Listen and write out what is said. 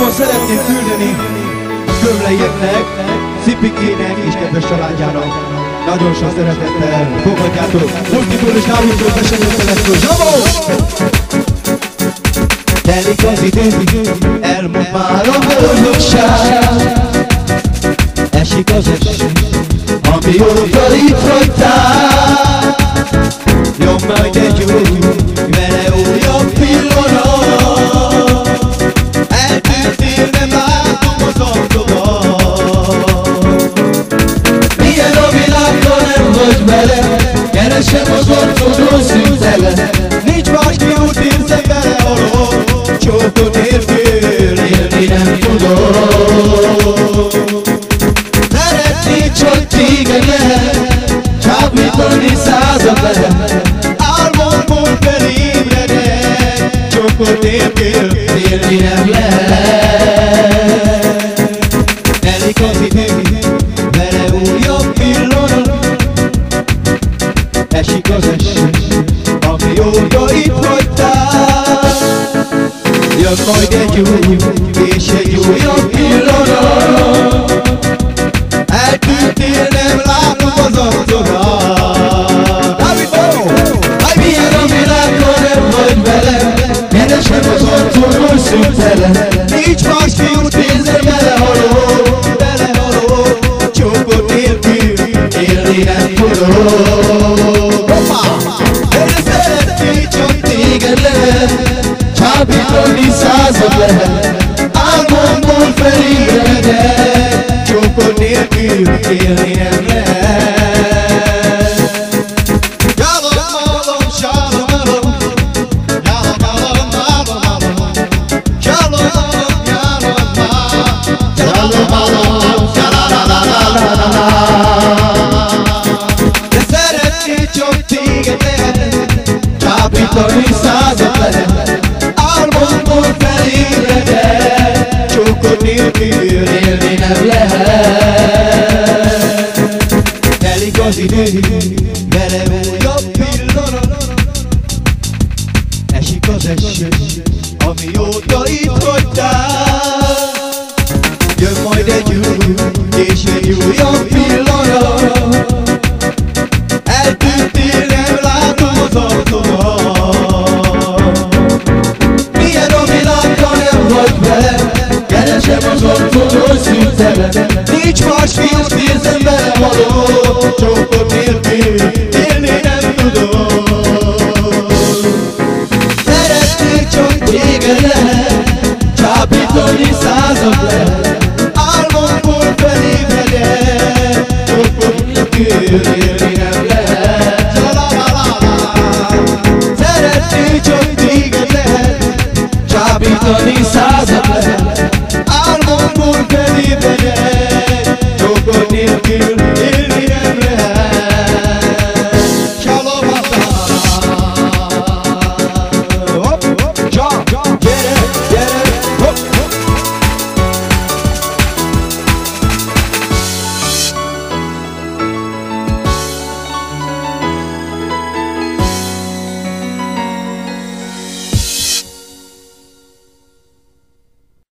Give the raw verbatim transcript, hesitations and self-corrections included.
Számon szeretném küldeni Gömleieknek, Szipikének és kedves családjának. Nagyon sok szeretettel fogadjátok Multipől és Dávidról besenyőteletről. Zsabó! Telik az idő, elmond már a boldogság. Esik az eső, amióta itt hagytál. Jön majd egy új, vele újabb pillanat. Eltűntél, nem látom az arcodat. Milyen a világban, nem vagy vele. Keresem az arcodról szüntelen. Nincs más kiút, érzem vele alól. Csókot nélkül élni nem tudok. Szeretnék csak téged lehet, csábítani százat lehet. Álmomból felébredek, csókot nélkül élni nem lehet. Telik az idő, vele újabb pillanat. Esik az eső, amióta itt hagytál. Jön majd egy új, és egy újabb pillanat. Eltűntél, nem látom az arcodat. Dávidó! Háj, milyen a világban, nem vagy velem. Keresem az arcodról szüntelen. Nincs más fiút, érzem vele haló. Vele haló, csókot nélkül élni nem tudok. Erre szeretnék csak téged lehet, csábítani század lehet. Álmomból felébredek, csókot nélkül élni nem lehet. Jálom, álom, sálom, álom. Jálom, álom, álom, álom. Jálom, álom, jálom, álom. Jálom, álom, jálalalalala. De szeretnék csak téged lehet, csábítani század lehet. Álmomból felébredek, csókot nélkül élni nem lehet. Telik az idő, vele újabb pillanat. Esik az eső, amióta itt hagytál. Jön majd egy új, és egy újabb pillanat. Eltűntél, nem látom az arcodat. Milyen a világban, nem vagy velem. Keresem az arcodról szüntelen. Nincs más fiút, érzem vele való. Csókot nélkül élni nem tudok. Szeretnék csak téged lehet, csábítani század lehet. Álmomból felébredek, csókot nélkül élni nem lehet. Szeretnék csak téged lehet, csábítani század lehet.